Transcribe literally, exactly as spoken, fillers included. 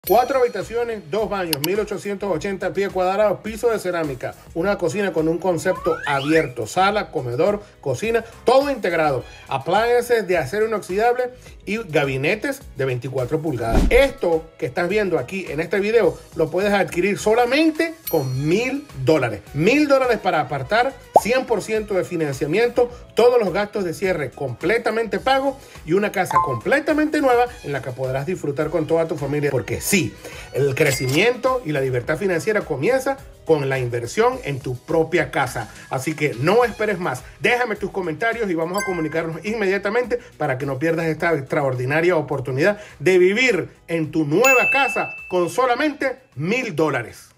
Cuatro habitaciones, dos baños, mil ochocientos ochenta pies cuadrados, piso de cerámica, una cocina con un concepto abierto, sala, comedor, cocina, todo integrado, appliances de acero inoxidable y gabinetes de veinticuatro pulgadas. Esto que estás viendo aquí en este video lo puedes adquirir solamente con mil dólares. Mil dólares para apartar, cien por ciento de financiamiento, todos los gastos de cierre completamente pagos y una casa completamente nueva en la que podrás disfrutar con toda tu familia. Porque sí, el crecimiento y la libertad financiera comienza con la inversión en tu propia casa. Así que no esperes más. Déjame tus comentarios y vamos a comunicarnos inmediatamente para que no pierdas esta extraordinaria oportunidad de vivir en tu nueva casa con solamente mil dólares.